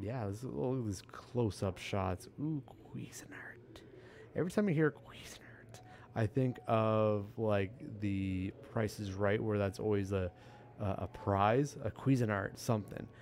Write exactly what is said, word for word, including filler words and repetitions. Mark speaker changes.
Speaker 1: Yeah, this, all of these close-up shots. Ooh, Cuisinart. Every time I hear Cuisinart, I think of like the Price is Right, where that's always a a, a prize, a Cuisinart something.